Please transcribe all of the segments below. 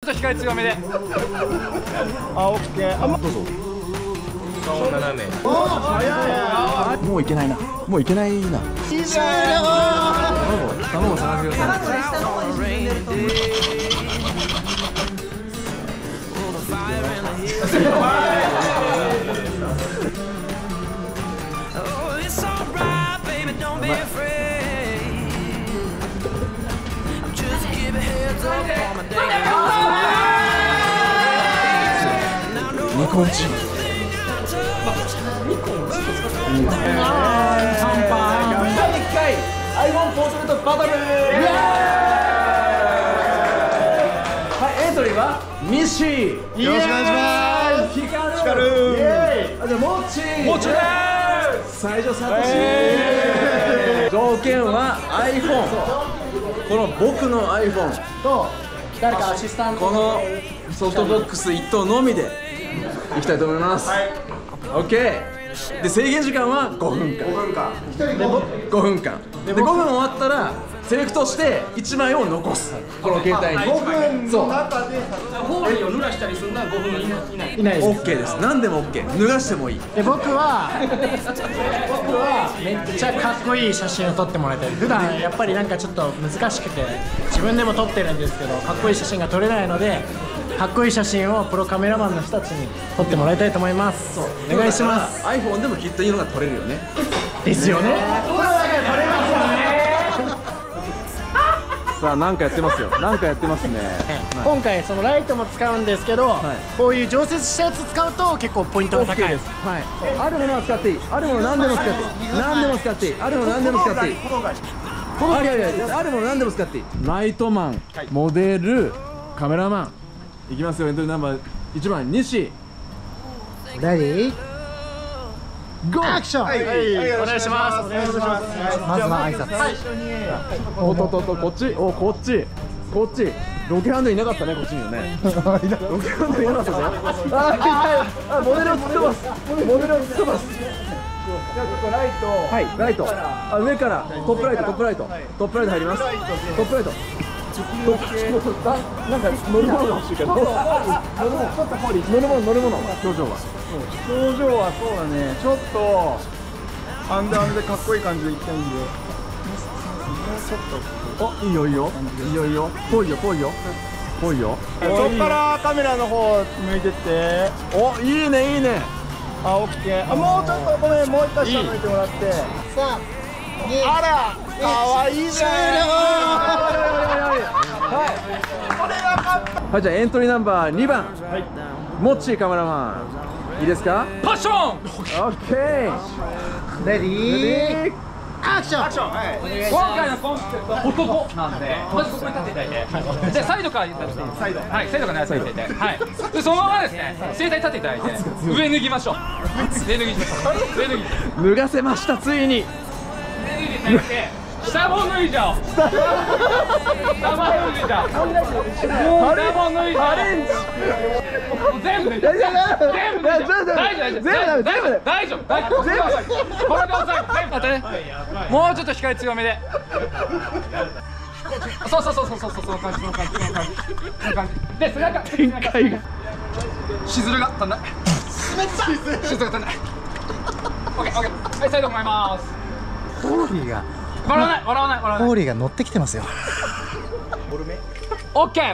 と光強めで。 あ、オッケー。どうぞ。 顔斜め。 もういけないな。もういけないな。終了。卵探してくださニコンチ。第1回 iPhone ポートレートバトル。はい、エントリーはミッシー。よろしくお願いします。ヒカル。じゃあモッチー。最初サトシ。条件は iPhone。この僕の iPhone と誰かアシスタント。このソフトボックス1頭のみでいきたいと思います。OK。で制限時間は5分間。5分間。で5分終わったらセレクトして1枚を残す。この携帯に。5分の中でホーリーを濡らしたりするのは5分以内。 いないです。OK です。何でも OK。脱がしてもいい。 僕はめっちゃかっこいい写真を撮ってもらいたい。普段やっぱりなんかちょっと難しくて自分でも撮ってるんですけどかっこいい写真が撮れないのでかっこいい写真をプロカメラマンの人たちに撮ってもらいたいと思います。お願いします。 iPhone でもきっといいのが撮れるよね。 ですよね。 さあなんかやってますよ。なんかやってますね。 今回そのライトも使うんですけど、こういう常設したやつ使うと結構ポイントが高いです。 はい。あるものは使っていい。あるもの何でも使っていい。何でも使っていい。あるもの何でも使っていい。あるもの何でも使っていい。ライトマン、モデル、カメラマン。いきますよ。エントリーナンバー1番西。 レディーゴー。 アクション。お願いします。まずは挨拶。 おっとっとっと、こっち。お、こっち。こっち。ロケハンドいなかったね、こっちにはね。ロケハンドいなかったね。あ、モデルを突っ飛ばす。モデルを突っ飛ばす。じゃあここライト。はい、ライト。あ、上からトップライト、トップライト。トップライト入ります。トップライト。なんか乗るものが欲しいから。乗るもの、表情は。表情はそうだね。ちょっとアンダーでかっこいい感じでいきたいんで。お、いいよいいよいいよいいよ。ぽいよぽいよぽいよ。そっからカメラの方向いてって。お、いいねいいね。あ、オッケー。あ、もうちょっとごめん、もう一回下向いてもらって。 さあら、かわいいじゃん。はい、じゃあエントリーナンバー2番、モッチーカメラマン、いいですか？ パッション。 オッケー。 レディーアクション。 今回のコンセプトは男なんで、まずここに立っていただいて、じゃあサイドからやっていいですか？サイド、はい、サイドからやっていただいて、はい。でそのままですね、整体立っていただいて、上脱ぎましょう。上脱ぎしましょう。上脱ぎ。 脱がせました、ついに。 下も脱いじゃおう。下も脱いじゃおう。下も脱いじゃおう。全部脱いじゃおう。全部脱いじゃおう。大丈夫。大丈夫。これで押さえて。全部当てね。もうちょっと光強めで。そうその感じ。で背中。展開が。しずるが足んない。しずるが足んない。オッケー。はい、サイドもらいます。 ホーリーが笑わない。 ホーリーが乗ってきてますよ。 オッケー。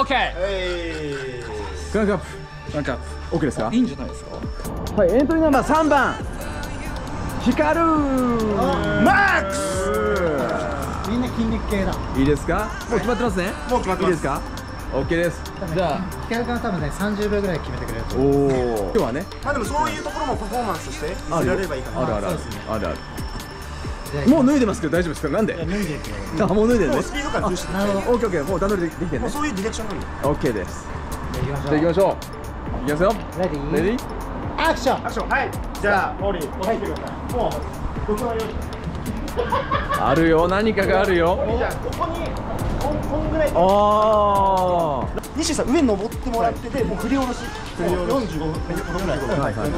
クランクアップ。オッケーですか？ いいんじゃないですか？ はい、エントリーナンバー3番、ヒカルマックス。 みんな筋肉系だ。 いいですか？もう決まってますね。もう決まってます。いいですか？オッケーです。じゃあヒカル君は多分ね30秒ぐらい決めてくれると。 おお。今日はね。 まあでもそういうところもパフォーマンスとして見せられればいいかな。 ある。もう脱いでますけど大丈夫ですか？なんで？脱いでる。あ、もう脱いでるね。 スピード感重視。 オッケー。もう段取りできてね。 そういうディレクションなんで。 オッケーです。じゃあ行きましょう。いきますよ。 レディーアクション。 はい。じゃあホーリー押してください。もう僕はよし。 あるよ、何かがあるよ。 じゃあここにこんぐらい。 ああ。 西さん上登ってもらってて、もう振り下ろし。45分ぐらい。45分ぐらい。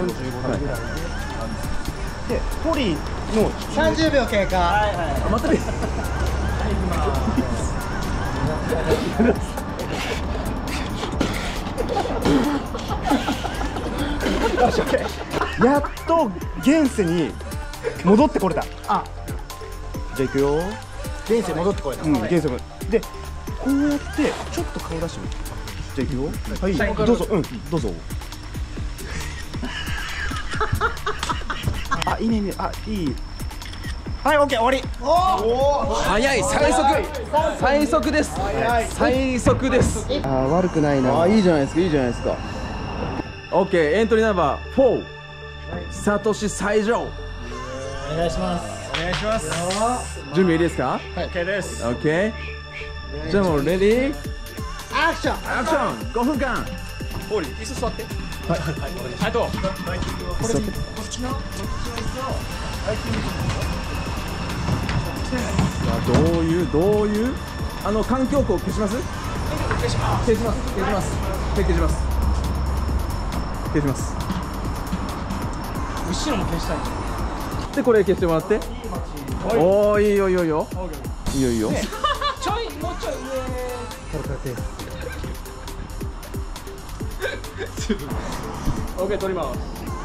でホーリーの 30秒経過。 またね。 やっと現世に戻ってこれた。 あ、 じゃあ行くよ。 現世戻ってこいた。 うん、現世でこうやってちょっと顔出してみて。じゃあ行くよ。はい、どうぞ。うん、どうぞ。あ、いいねいいね。あ、いい。はい、オッケー、終わり。 早い、最速です。最速です。 あ、悪くないな。 あ、いいじゃないですか、いいじゃないですか。オッケー、エントリーナンバー4、サトシ西条。 お願いします。 お願いします。 準備いいですか？ はい、OK です。 オッケー。じゃあもうレディー。 アクション。 アクション。5分間。 ホーリー、椅子座って。 はい。 あと。 こっちの。 どういう環境光消します？消します。 後ろも消したい。 でこれ消してもらって。おお、いいよ。いいよ。 ちょい、もうちょい上。 オッケー、取ります。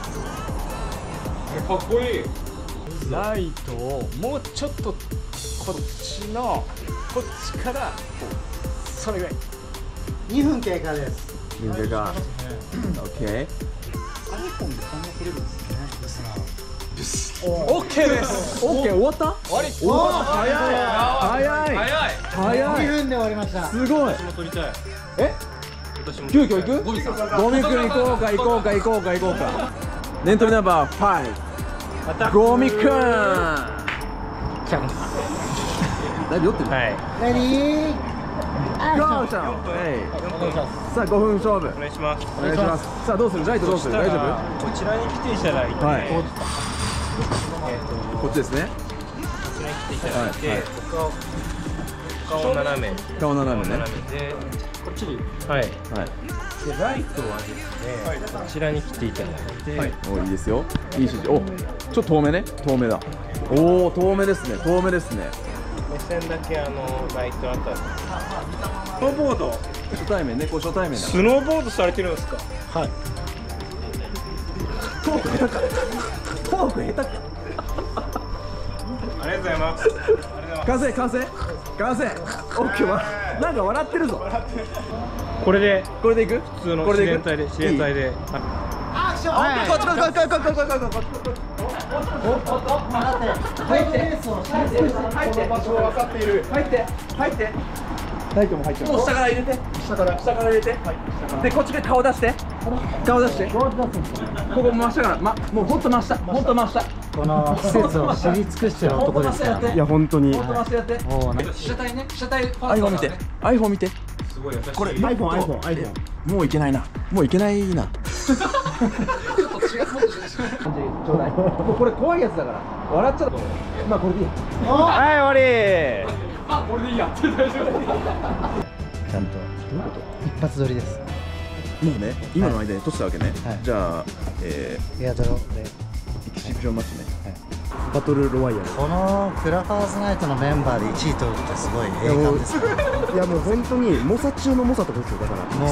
かっこいい。ライトをもうちょっとこっちからこうそれぐらい。 2分経過です。 オッケー。 オッケーです。 オッケー、終わった？ 終わり。 早い。 2分で終わりました。 すごい。 私も取りたい。 え？急遽行く？ゴミくん行こうか。エントリーナンバー5、ゴミくん。 チャンス。 だいぶ酔ってる。 はい。 レディー。 ゴーちゃん。さあ5分勝負。 お願いします。 お願いします。さあどうする？ライトどうする？大丈夫？ こちらに来ていただいて、 はい。こっちですね。 こちらに来ていただいて、顔斜め。 顔斜めね。 で、こっちに。はい。で、ライトはですね、こちらに来ていただいて、 お、いいですよ。いい指示。お、ちょっと遠めね。遠めだ。おお、遠めですね。 目線だけライトあたり。スノーボード。 初対面ね。こう初対面だ。 スノーボードされてるんですか？ はい。 トーク下手か。 ありがとうございます。 完成。オッケー。なんか笑ってるぞ。 これでいく？ 普通の自然体で。 アクション。 こっち。 入って。 入って。ライトも入って。もう下から入れて。でこっちで顔出して。ここ真下から。もうほんと真下。 この施設を知り尽くしてる男ですからね。 いや、本当に。 ほんと真下やって。 もうね。 被写体 iPhone 見て。 すごい優しい。 これ iPhone。 もういけないな。ちょっと違う。ちょうだい。もうこれ怖いやつだから。笑っちゃう。まあこれでいい。 はい、終わり。 これでいいや。 ちゃんと一発撮りです。 もうね、今の間に撮ってたわけね。 はい。 じゃあ、 エアドロでエキシビションマッチね。バトルロワイヤル。 このクラファーズナイトのメンバーで1位取るってすごい栄冠ですね。 いや、もう本当に猛者中の猛者とかですよ。だからもう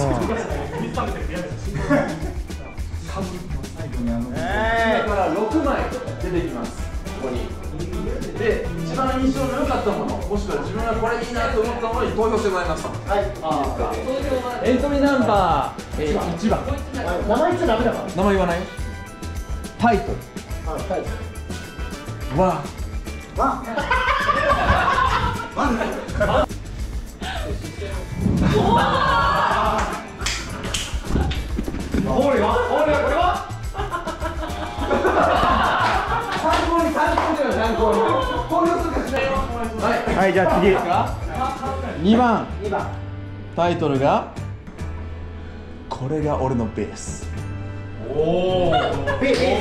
今から6枚出てきます。ここに。で、一番印象の良かったもの、もしくは自分がこれいいなと思ったものに投票してもらいます。はい。エントリーナンバー1番。 名前言っちゃダメだから。 名前言わないよ。タイトル。わ。 はい、じゃあ次。 2番。タイトルがこれが俺のベース。おお。ベース。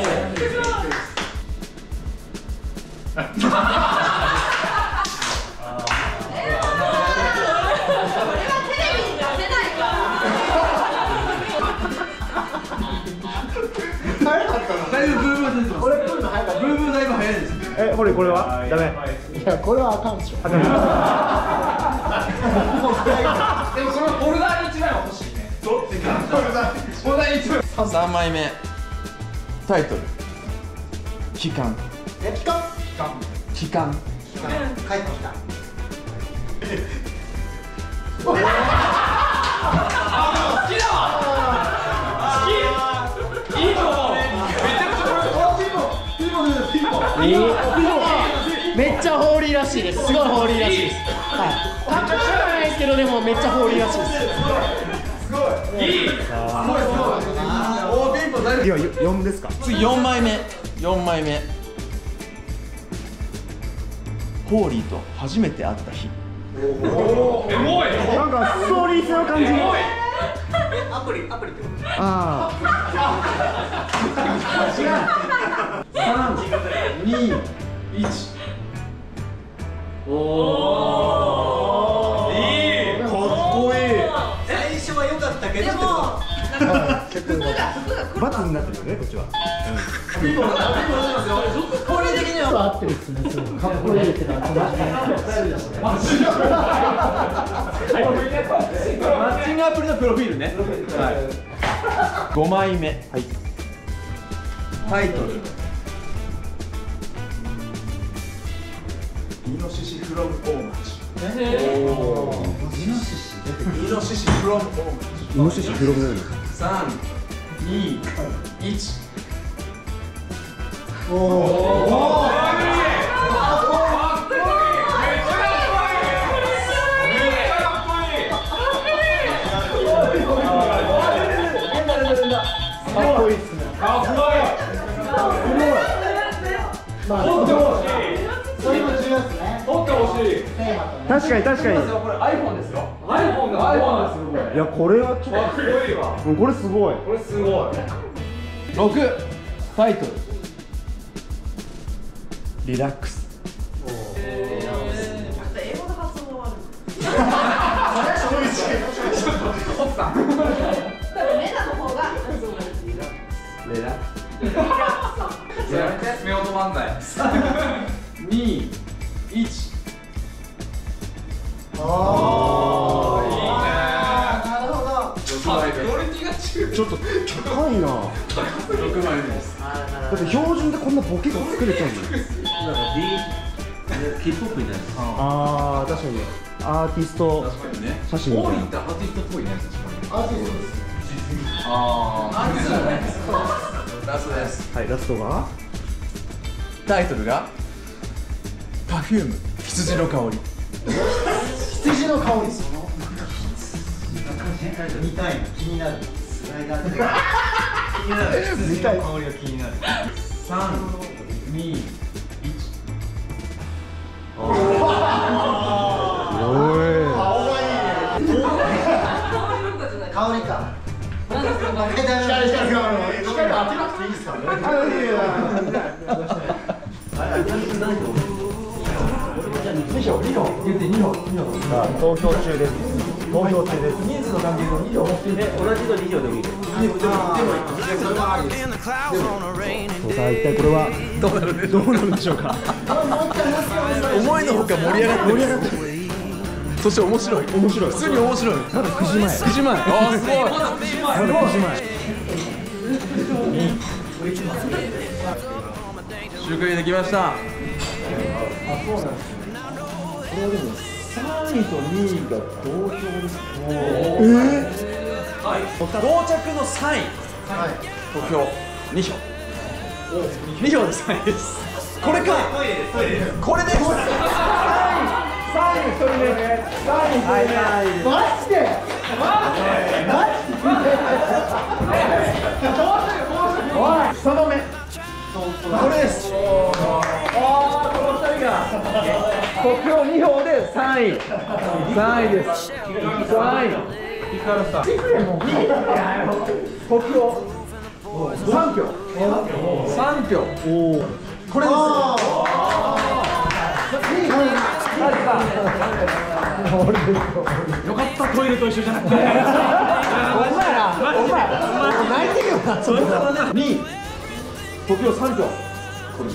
これはダメ。 いや、これはあかんでしょ。 でもそのフォルダーに1枚は欲しいね。どっちか。フォルダーに1枚。 3枚目タイトル期間帰ってきためっちゃホーリーらしいです。すごいホーリーらしいです。はい。かっこよくはないですけど、でもめっちゃホーリーらしいです。 いや、4ですか。 次4枚目ホーリーと初めて会った日。 エモい。 なんかストーリー性の感じ。 アプリってこと。 ああ。 3、2、1。おー、いい。かっこいい。 最初は良かったけど。 バツになってるよね、こっちは。 これ的には合ってるっすね。かっこいいってのはマッチングアプリのプロフィールね。5枚目。タイトル。イノシシフロム大町。イノシシフロム大町。 イノシシ広くなる。 3、2、1。 おお。 かっこいいっすね。 かっこいい。 まあ、 取ってほしい。 それも重要ですね。 取ってほしい。 確かに確かに。 これ iPhone ですよ。 iPhone ですよ。 いや、これはちょっかっこいいわ。 と。これすごい。 これすごい。 6、タイトル。リラックス。 英語の発音はある。レナの方が発音がいい。 レラ。 やめて、夫婦漫才。 3、2、1。 あいいね。 なるほど。 クオリティが違う。 あ。ちょっと高いな。 6枚目です。 だって標準でこんなボケが作れちゃうの。 ヒップホップみたいな。 ああ、確かに。アーティスト確かにね。 写真みたいな。 ホーリーってアーティストっぽいね。 アーティストです。 ああ。ラストです。 はい、ラストが。 タイトルが Perfume 羊の香り。 羊の香りその。 見たいの気になる。スライダーで。気になる。羊の香りが気になる。 3、2、1。 おい。 香りか。 光当てなくていいですからね。 投票中です。投票中です。人数の関係で2票。 同じの2票でもいい。 さあ、一体これはどうなるんでしょうか。 思いのほか盛り上がってる。そして面白い。普通に面白い。 まだ9時前。 9時前。ああ、すごい。 まだ9時前。 集会できました。 あ、そうなんです。これはでも3位と2位が同票です。 到着の3位。投票2票。2票で3位です。これか。これです。 3位1人目。マジで。おい、その目。 これです。 この2人が得票2票で3位。3位です。3位。得票3票。 3票。 これです。 よかったトイレと一緒じゃなくて。 お前泣いてるよな。2位。得票3票。 これです。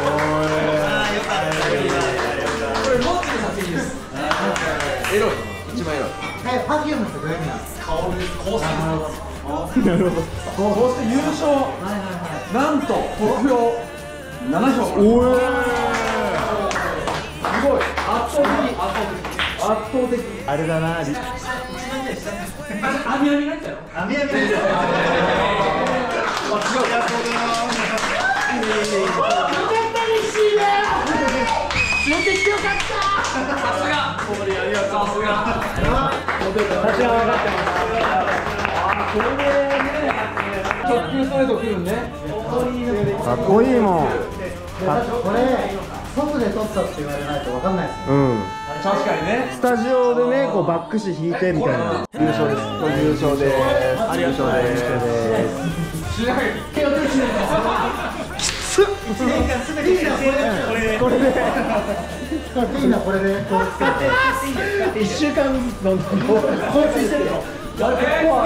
これモッチーの作品です。 エロい。 一番偉い。 パフュームってどういう意味なんですか？香りです。香水。 なるほど。そして優勝、なんと得票7票。おえ。すごい。圧倒的。あれだな。 網網になっちゃう。 網網です。 かっこいいもん。 これ外で撮ったって言われないとわかんないです。 うん。 確かにね。 スタジオでね、こうバック紙引いてみたいな。優勝です。これ優勝です。ありがとうございます。これで。いいな、これで。1週間のこうついてるよ。おめでとうございます。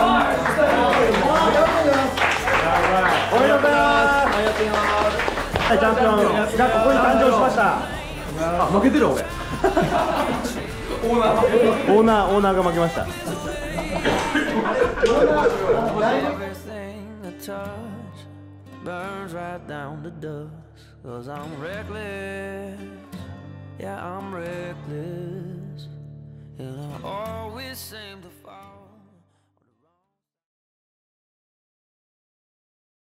はい、チャンピオンがここに誕生しました。 あ、負けてる俺。 オーナーが負けました。 Burns right down to dust, 'cause I'm reckless.